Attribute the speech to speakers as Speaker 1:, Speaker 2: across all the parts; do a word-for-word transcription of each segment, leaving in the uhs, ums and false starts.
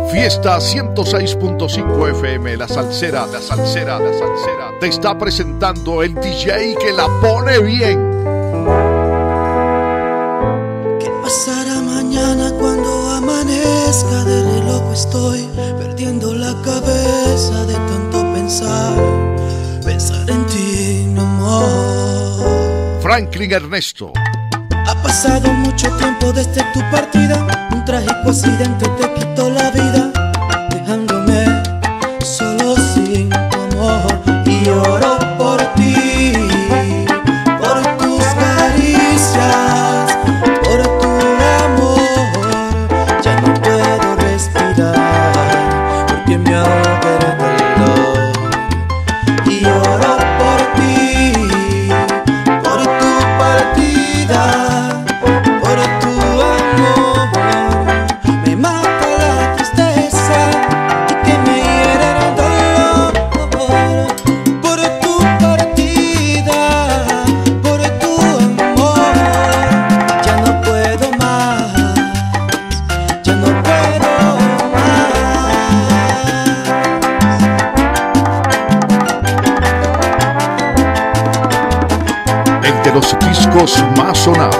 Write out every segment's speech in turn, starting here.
Speaker 1: Fiesta ciento seis punto cinco F M, la salsera, la salsera, la salsera, te está presentando el D J que la pone bien.
Speaker 2: ¿Qué pasará mañana cuando amanezca? De loco estoy, perdiendo la cabeza de tanto pensar, pensar en ti, mi amor.
Speaker 1: Franklin Ernesto.
Speaker 2: Ha pasado mucho tiempo desde tu partida, un trágico accidente te quitó la vida, dejándome solo sin tu amor. Y lloro por ti, por tus caricias, por tu amor. Ya no puedo respirar porque me ahoga el dolor. Y lloro por ti, por tu partida,
Speaker 1: de los discos más sonados.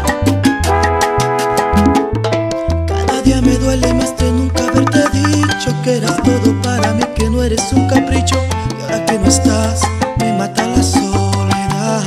Speaker 2: Cada día me duele más de nunca haberte dicho que eras todo para mí, que no eres un capricho. Y ahora que no estás, me mata la soledad.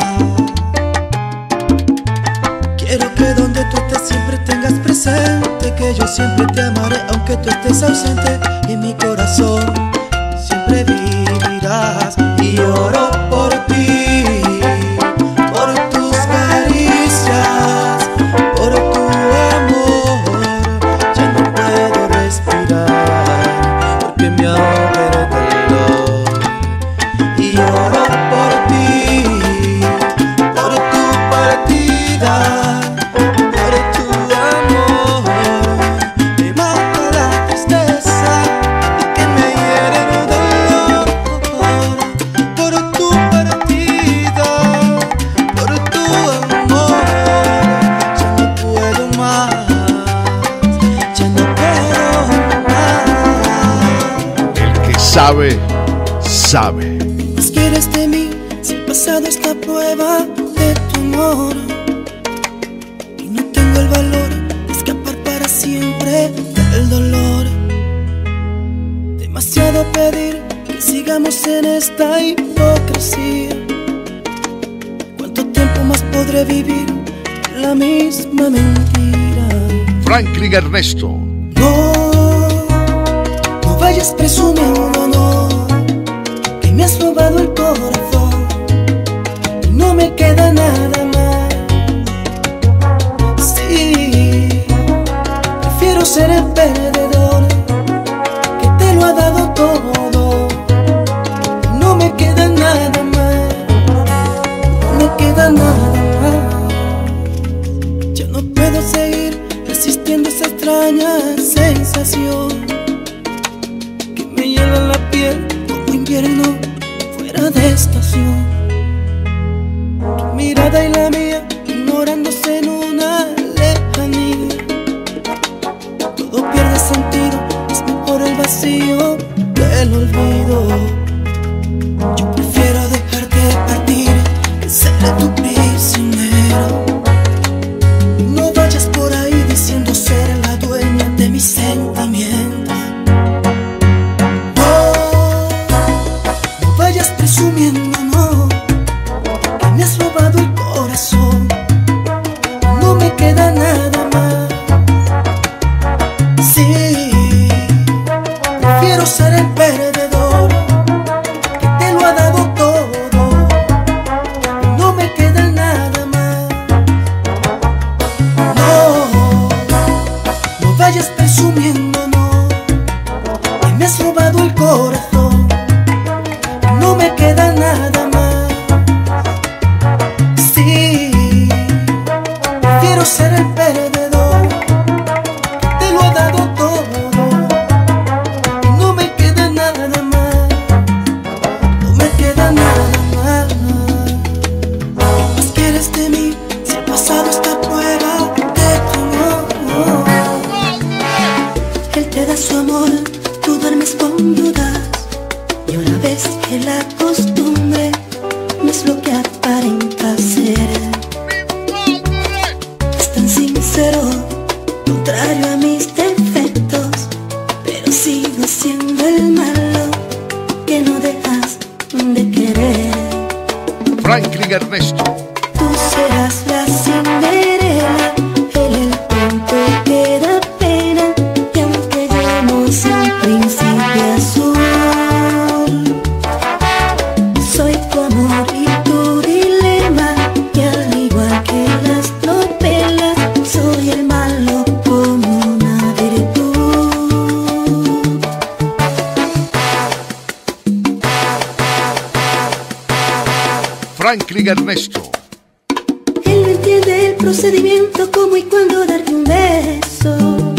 Speaker 2: Quiero que donde tú estés siempre tengas presente que yo siempre te amaré aunque tú estés ausente. Y en mi corazón siempre vivirás. Y lloro por ti, por tus caricias, por tu amor. Ya no puedo respirar porque me ahoga el dolor. Y lloro por ti, por tu partida, por tu amor. Me mata la tristeza y que me hiere el dolor. Por tu partida, por tu amor. Ya no puedo más, ya no puedo más.
Speaker 1: El que sabe, sabe.
Speaker 2: ¿Más quieres de mí si he pasado esta prueba de tu amor? Y no tengo el valor de escapar para siempre del dolor. Demasiado pedir que sigamos en esta hipocresía. ¿Cuánto tiempo más podré vivir en la misma mentira?
Speaker 1: Franklin Ernesto.
Speaker 2: No, no vayas presumiendo, no, que me has robado el corazón y no me queda nada más. Sí, prefiero ser el perdedor que te lo ha dado todo y no me queda nada más, no me queda nada más. Ya no puedo seguir resistiendo esa extraña sensación que me hiela la piel como invierno fuera de estación. Tu mirada y la mía ignorándose en una lejanía. Todo pierde sentido, es mejor el vacío del olvido. Yo prefiero dejarte partir que ser tu prisionero. No vayas por ahí diciendo ser la dueña de mis sentimientos. No, no vayas presumiendo, no, su amor, tú duermes con dudas. Y una vez que la costumbre no es lo que aparenta ser. Es tan sincero, contrario a mis defectos, pero sigo siendo el malo que no dejas de querer.
Speaker 1: Franklin Ernesto.
Speaker 2: Tú serás la Cinderela, él el cuento que da pena, y aunque yo no sea un príncipe azul, soy tu amor y tu dilema, y al igual que las novelas, soy el malo como una virtud.
Speaker 1: Franklin Ernesto.
Speaker 2: Él no entiende el procedimiento, cómo y cuándo darte un beso.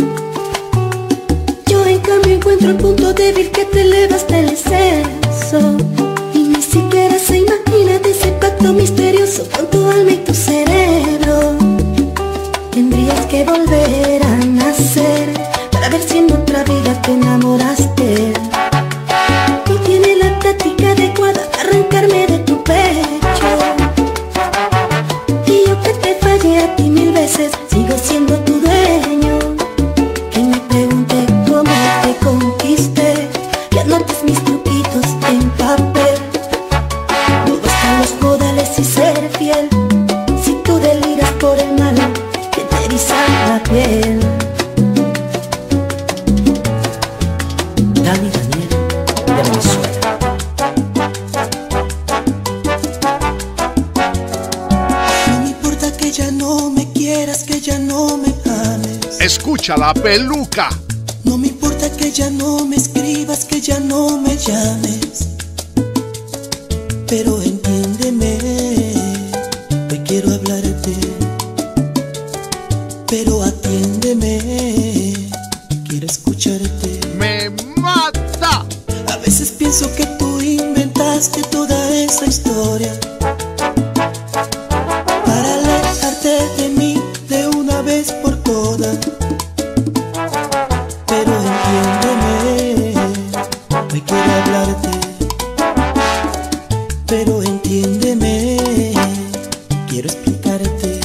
Speaker 2: Yo en cambio encuentro el punto débil que te elevas del exceso. Y ni siquiera se imagina de ese pacto misterioso con tu alma y tu cerebro. Tendrías que volver a nacer para ver si en otra vida te enamoraste. No tiene la táctica adecuada para arrancarme de tu pecho. Y yo que te fallé a ti mil veces, sigo siendo tu dueño. Que me pregunte cómo te conquisté, y anotes mis truquitos en papel. Todo está en los modales y ser fiel. Si tú deliras por el mal, que te eriza la piel. Dani Daniel de Venezuela. No me importa que ya no me quieras, que ya no me ames.
Speaker 1: Escucha la peluca.
Speaker 2: No me importa que ya no me escribas, que ya no me llames. Pero entiéndeme, hoy quiero hablarte. Pero atiéndeme, quiero escucharte.
Speaker 1: Me mata.
Speaker 2: A veces pienso que tú inventaste toda esa historia para alejarte de mí de una vez por todas. Pero entiéndeme, hoy quiero hablarte. Pero entiéndeme, quiero explicarte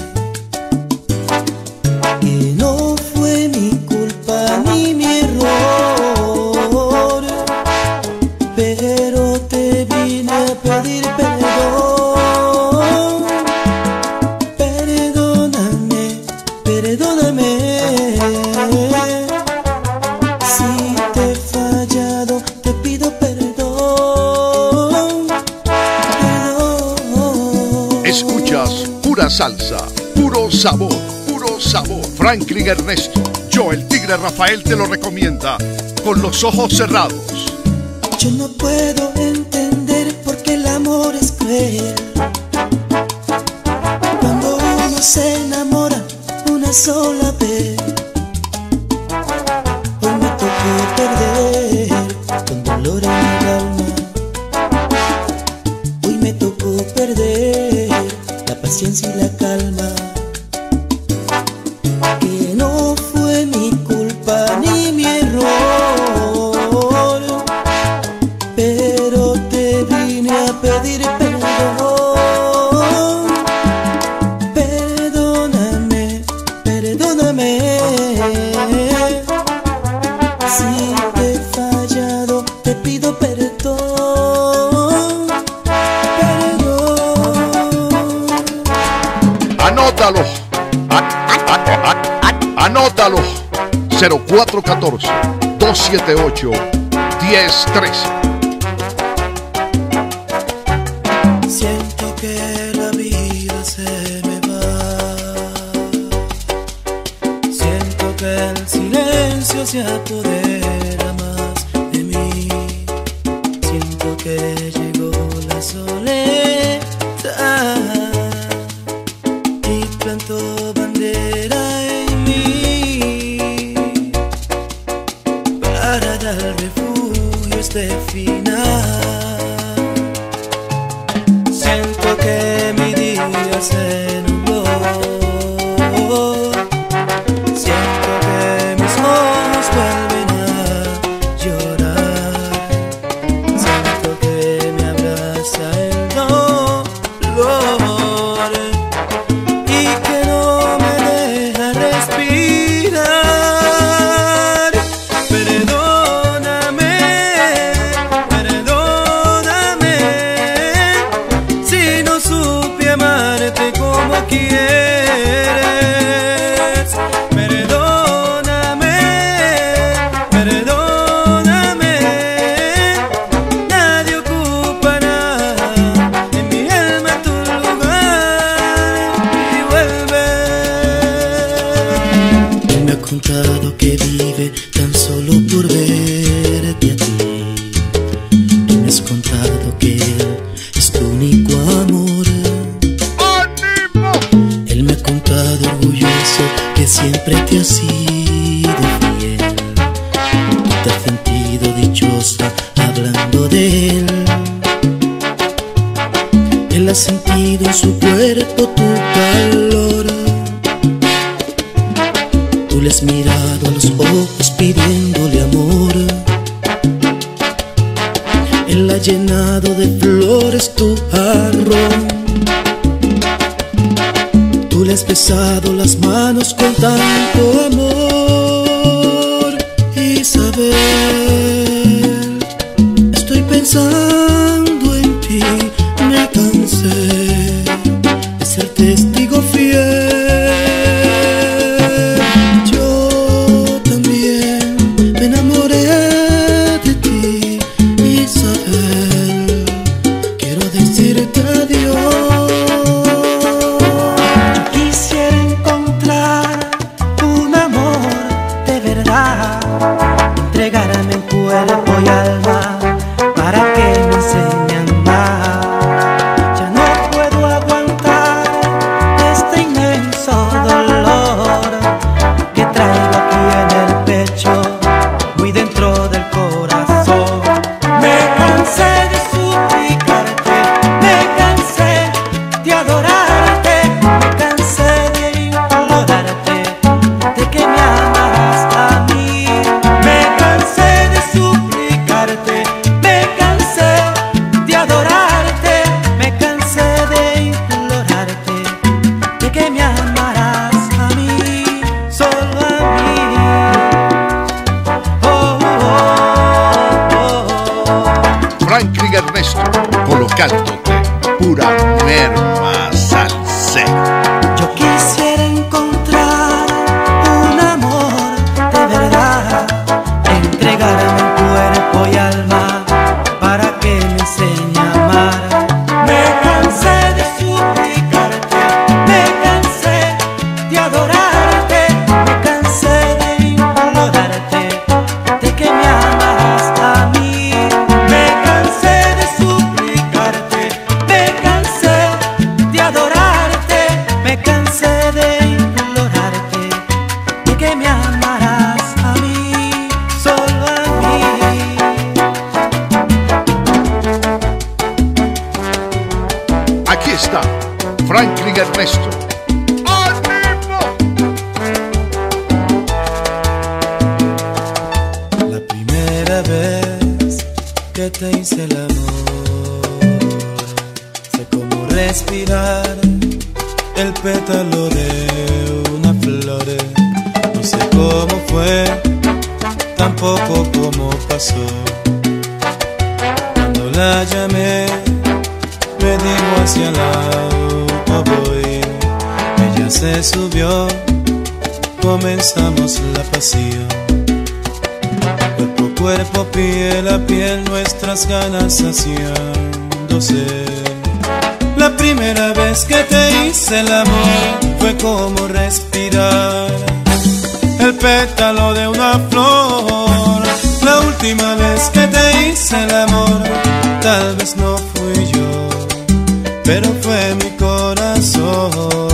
Speaker 2: que no fue mi culpa ni mi error, pero te vine a pedir perdón. Perdóname, perdóname. Si te he fallado, te pido perdón. Perdón.
Speaker 1: Escuchas pura salsa, puro sabor, puro sabor. Franklin Ernesto. Yo, el Tigre Rafael, te lo recomienda con los ojos cerrados.
Speaker 2: Yo no puedo entender por qué el amor es cruel. Cuando uno se enamora una sola vez. Hoy me tocó perder con dolor en el alma. Hoy me tocó perder la paciencia y la calma. Que no fue mi culpa ni mi error, pero te vine a pedir perdón. Perdóname, perdóname. Si te he fallado, te pido perdón. Perdón.
Speaker 1: Anótalo. A- a- a- Anótalo. cero cuatro uno cuatro, dos siete ocho, uno cero uno tres.
Speaker 2: Siento que la vida se me va. Siento que el silencio se apodera más de mí. Siento que llegó la soledad y plantó bandera en mí para dar refugio a este final. Siento que mi día se nubló. Siento que mis ojos vuelven a contado que vive tan solo por verte a ti. Tú me has contado que él es tu único amor.
Speaker 1: ¡Ánimo!
Speaker 2: Él me ha contado orgulloso que siempre te ha sido fiel. Tú te has sentido dichosa hablando de él. Él ha sentido en su cuerpo tu calor. Tú le has mirado a los ojos pidiéndole amor. Él ha llenado de flores tu jarrón. Tú le has besado las manos con tanto amor. Isabel, estoy pensando en ti. Me cansé de ser testigo fiel. Yo también me enamoré de ti, Isabel. Quiero decirte adiós.
Speaker 3: Yo quisiera encontrar un amor de verdad, entregarme en cuerpo y alma para que me enseñe a amar. Ya no puedo aguantar este inmenso dolor que traigo aquí en el pecho, muy dentro del corazón. Me cansé de suplicarte, me cansé de adorarte, me cansé de implorarte, de que me amaras a mí. Me cansé de suplicarte, me cansé de adorarte, me cansé de implorarte, de que me amaras a mí, solo a mí. Oh, oh, oh,
Speaker 1: Franklin Ernesto, colocándote pura merma salsera.
Speaker 3: oh. Yo quisiera encontrar un amor de verdad, entregarme en cuerpo y alma para que me enseñe a amar. Me cansé de suplicarte, me cansé de adorarte, me cansé de implorarte, de que me amaras a mí. Me cansé de suplicarte, me cansé de adorarte, me cansé de implorarte, de que me amaras a mí, solo a mí.
Speaker 1: Aquí está Franklin Ernesto. ¡Ánimo!
Speaker 2: La primera vez que te hice el amor, sé cómo respirar el pétalo de una flor. No sé cómo fue, tampoco cómo pasó. Cuando la llamé, me dijo hacia el lado voy. Ella se subió, comenzamos la pasión. Cuerpo a cuerpo, piel a piel, nuestras ganas saciándose. La primera vez que te hice el amor fue como respirar el pétalo de una flor. La última vez que te hice el amor, tal vez no fui yo, pero fue mi corazón.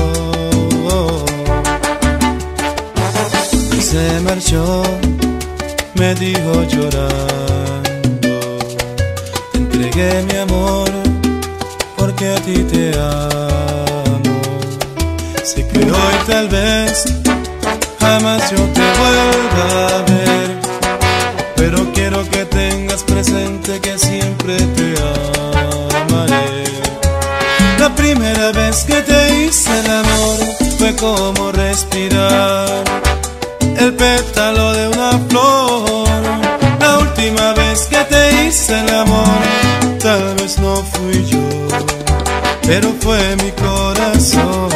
Speaker 2: Y se marchó, me dijo llorando, te entregué mi amor porque a ti te amo. Sé que hoy tal vez jamás yo te vuelva a ver, pero quiero que tengas presente que siempre te amaré. La primera vez que te hice el amor fue como respirar el pétalo de una flor. La última vez que te hice el amor, tal vez no fui yo, pero fue mi corazón.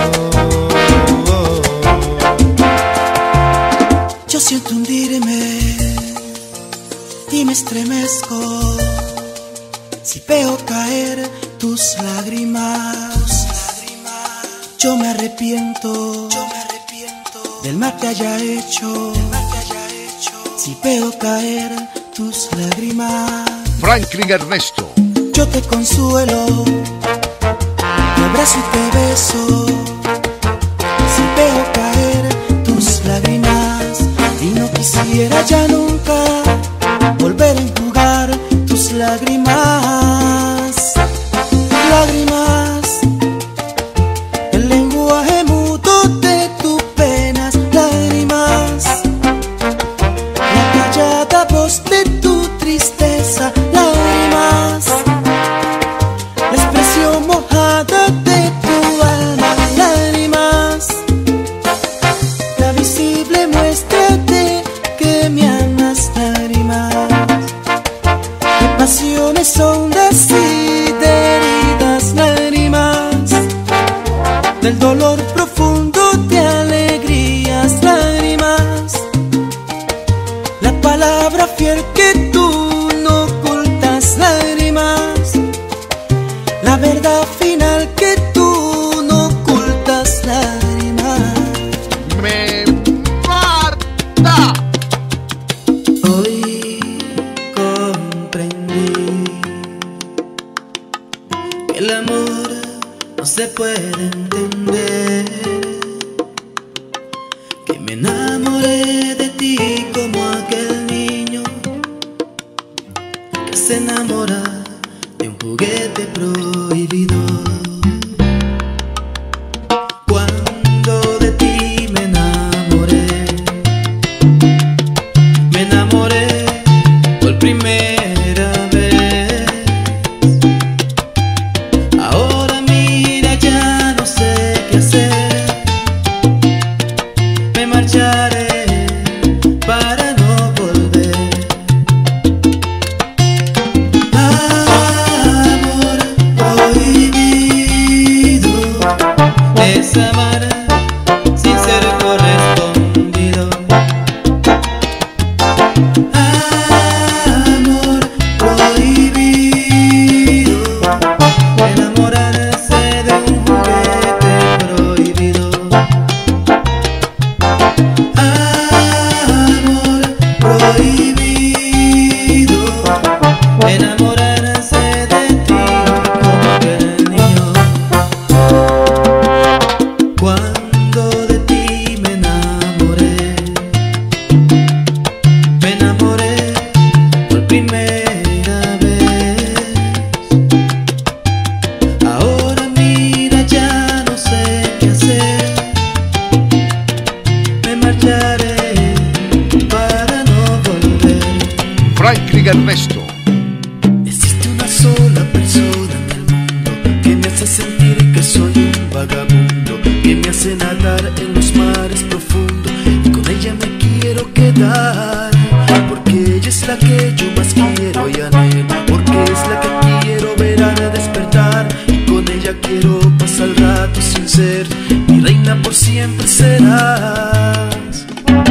Speaker 3: Yo siento hundirme y me estremezco si veo caer tus lágrimas. Yo me arrepiento, yo me arrepiento del mar te haya hecho. Si veo caer tus lágrimas,
Speaker 1: Franklin Ernesto.
Speaker 3: yo te consuelo, te abrazo y te beso. Si veo caer tus lágrimas y no quisiera ya nunca volver a enjugar tus lágrimas, lágrimas, el lenguaje mudo de tus penas, lágrimas, la callada voz de tu tristeza, lágrimas, la expresión mojada de tu alma, lágrimas, la visible muestra de que me amas, lágrimas, de pasiones hondas y de heridas, lágrimas, del dolor profundo de alegrías, lágrimas, la palabra fiel que tú no ocultas, lágrimas, la verdad final que tú no ocultas, lágrimas.
Speaker 1: Me Marta.
Speaker 3: Hoy comprendí que el amor no se puede entender, que me enamoré de ti como aquel niño que se enamora de un juguete prohibido. Cuando de ti me enamoré, me enamoré por primera vez. Ahora mira, ya no sé qué hacer. Me marcharé para no volver. Amor prohibido es amar sin ser correspondido. Amor prohibido, enamorarse de un juguete prohibido. Amor prohibido, enamorarse de ti como aquel niño. Cuando de ti me enamoré, me enamoré por primera vez. Ahora mira, ya no sé qué hacer. Me marcharé para no volver.
Speaker 1: Franklin Ernesto.
Speaker 3: Existe una sola persona en el mundo que me hace sentir que soy un vagabundo, que me hace nadar en los mares profundos, y con ella me quiero quedar, porque ella es la que yo más quiero y anhelo, porque es la que quiero ver al despertar, y con ella quiero pasar el rato sin ser mi reina, por siempre serás,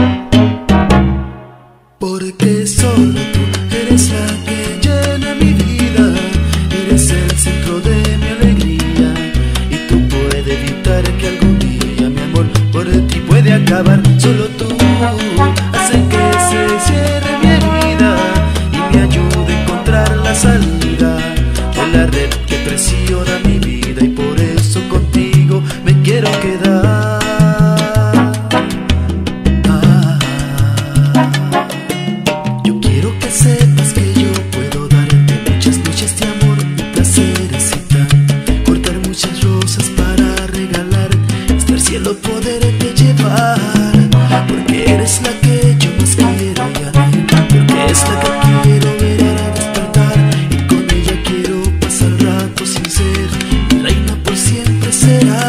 Speaker 3: porque solo tú eres la que llena mi vida, eres el centro de mi alegría, y tú puedes evitar que algún día mi amor por ti puede acabar. Solo tú haces que se cierre mi herida y me ayude a encontrar la salida de la red que presiona mi vida, y por eso contigo me quiero quedar. Ah, yo quiero que sepas que yo puedo darte muchas noches de amor y placeres y tan, cortar muchas rosas para regalar, hasta el cielo poderte llevar, porque eres la que yo más quiero y anhelo, porque es la que quiero ver al despertar, y con ella quiero pasar el rato sin ser mi reina, por siempre será,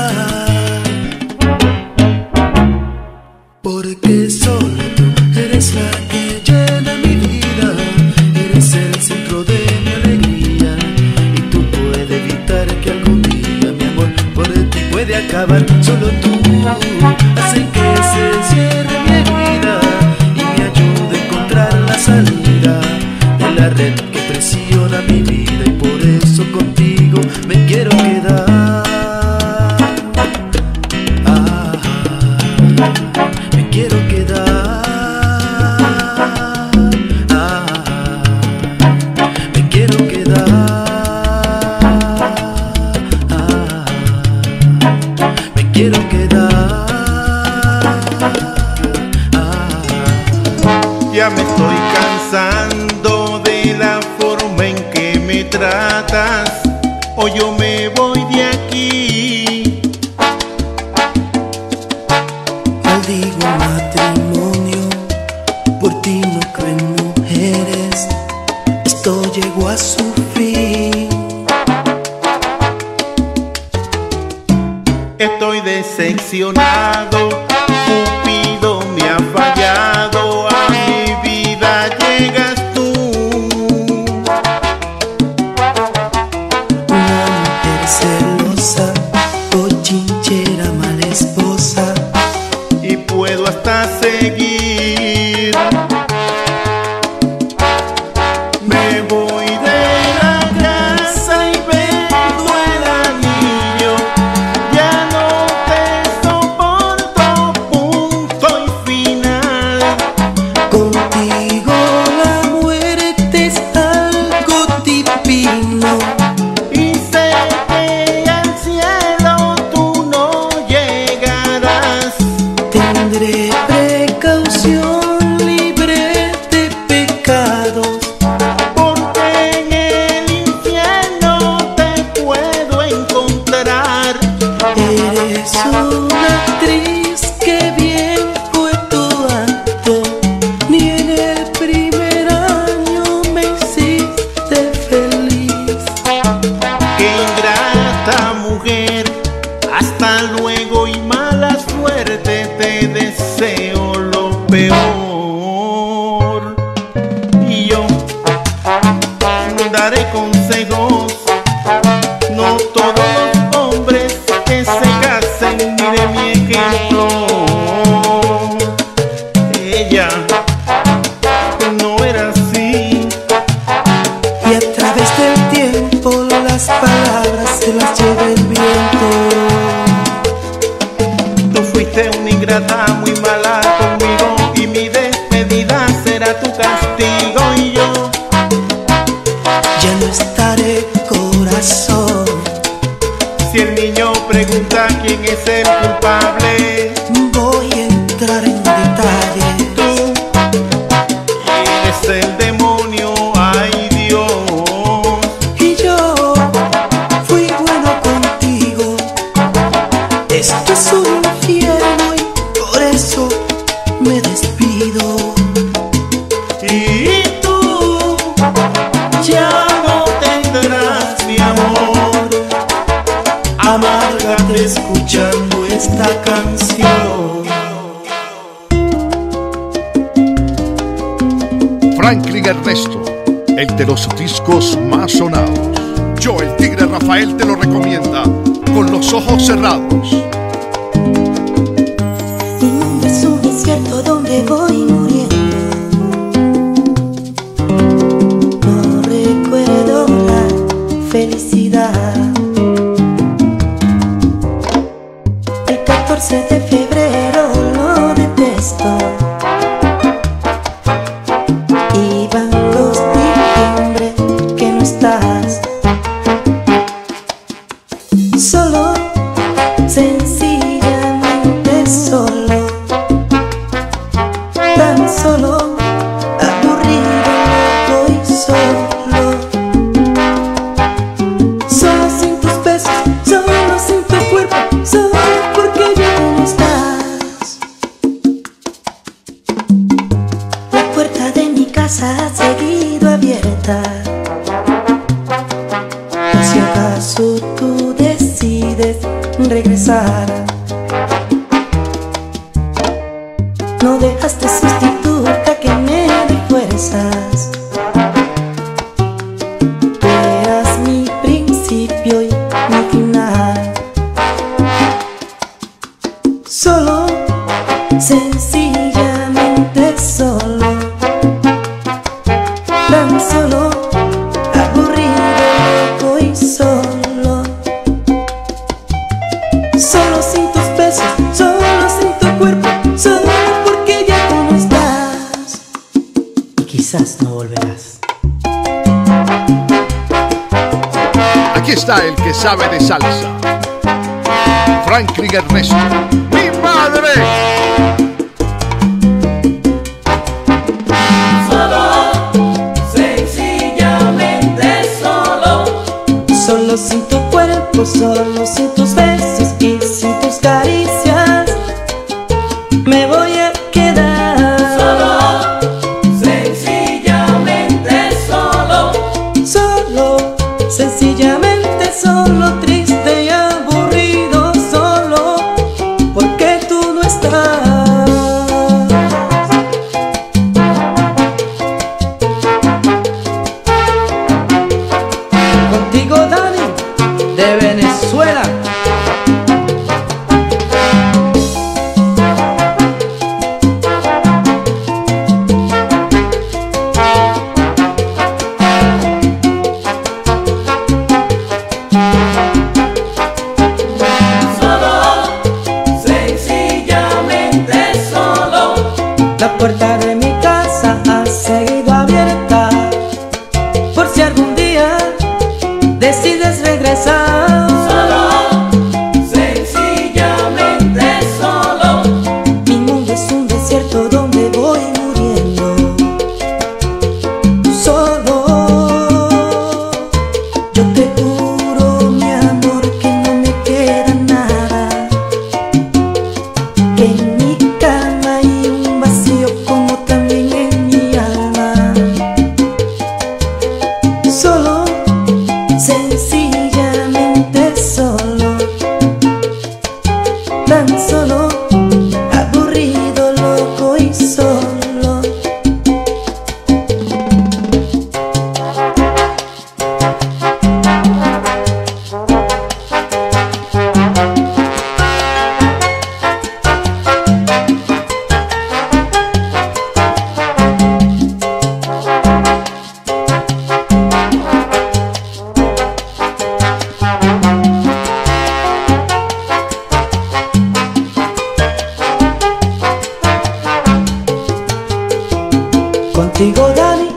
Speaker 3: porque solo tú eres la que llena mi vida, eres el centro de mi alegría, y tú puedes evitar que algún día mi amor por ti puede acabar. Solo tú haces que se cierre mi herida y me ayude a encontrar la salida de la red que presiona mi vida, y por eso contigo me quiero quedar. Ah,
Speaker 4: Ya me estoy cansando de la forma en que me tratas. Hoy yo me voy de aquí.
Speaker 3: Maldigo matrimonio, por ti no creo en mujeres. Esto llegó a su fin.
Speaker 4: Estoy decepcionado, Cupido me ha fallado. A mi vida llegas tú.
Speaker 3: Una mujer celosa, bochinchera, mala esposa.
Speaker 4: Y puedo hasta seguir. Me voy de la casa y vendo el anillo. Ya no te soporto, punto y final.
Speaker 3: Contigo la muerte es algo divino.
Speaker 4: Y sé que al cielo tú no llegarás.
Speaker 3: Tendré precaución, libre de pecados.
Speaker 4: Porque en el infierno te puedo encontrar.
Speaker 3: Eres una actriz, que bien fue tu acto. Ni en el primer año me hiciste feliz.
Speaker 4: Qué ingrata mujer, hasta luego y mala suerte, te deseo lo peor. Y yo daré consejos, no todos los hombres que se casen, mire mi ejemplo. Ella no era así.
Speaker 3: Y a través del tiempo las palabras se las lleva el viento.
Speaker 4: Tú fuiste una ingrata muy mala conmigo, y mi despedida será tu castigo. Y yo
Speaker 3: Ya no estaré, corazón.
Speaker 4: Si el niño pregunta quién es el culpable,
Speaker 3: Voy a entrar en detalle.
Speaker 4: tú eres el demonio, ay Dios.
Speaker 3: Y yo fui bueno contigo. Esto es un infierno y por eso me despido.
Speaker 4: Y tú ya no tendrás mi amor.
Speaker 3: Amárgate escuchando esta canción.
Speaker 1: Franklin Ernesto, el de los discos más sonados. Yo, el Tigre Rafael, te lo recomienda con los ojos cerrados.
Speaker 2: Mi mundo es un desierto donde voy muriendo. No recuerdo la felicidad. El catorce de febrero lo detesto. Y van los diciembre que no estás. Solo, sencillamente solo. Tan solo, aburrido, loco y solo. Solo sin tus besos, solo sin tu cuerpo, solo porque ya no estás. La puerta de mi casa ha seguido abierta. Por si acaso tú decides regresar. No dejaste sustituta que me dé fuerzas. Tú eras mi principio y mi final. Solo, sencillamente solo. Tan solo, aburrido, loco y solo. Solo sin tus besos, solo sin tu cuerpo, solo porque ya tú no estás. Y quizás no volverás.
Speaker 1: Aquí está el que sabe de salsa. Franklin Ernesto. ¡Mi madre!
Speaker 3: sin tu cuerpo, solo sin tus besos y sin tus caricias me voy a quedar
Speaker 2: solo, sencillamente solo,
Speaker 3: solo, sencillamente solo, triste y aburrido, solo, porque tú no estás. Contigo, Dani, de Venezuela. La puerta de mi casa ha seguido abierta por si algún día decides regresar.
Speaker 2: Solo, sencillamente solo.
Speaker 3: Mi mundo es un desierto donde voy muriendo solo. Yo te juro, mi amor, que no me queda nada, que en mi cama hay un vacío como también en mi alma. Solo, sencillamente solo, tan solo, aburrido, loco y solo. Contigo, Dani,